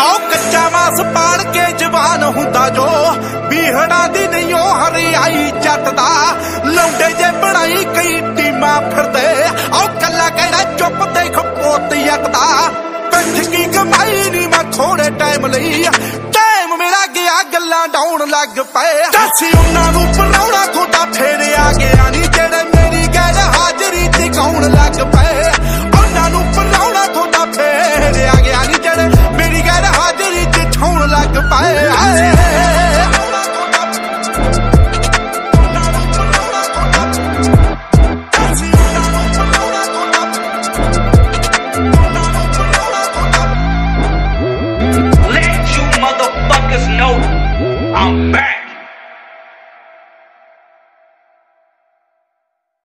आओ कच्चा मास पाड़ के जवान हुंदा जो बीहड़ा दी नहीं ओ हरियाई जटदा लौंडे जे बनाई कई टीमा फिरदे आओ कला कहड़ा चुप देख पोत यकदा पिठ की कमाई नी मैं थोड़े टाइम लई टाइम मेरा गया गल्लां डाउन लग पे दसी उन्हां नूं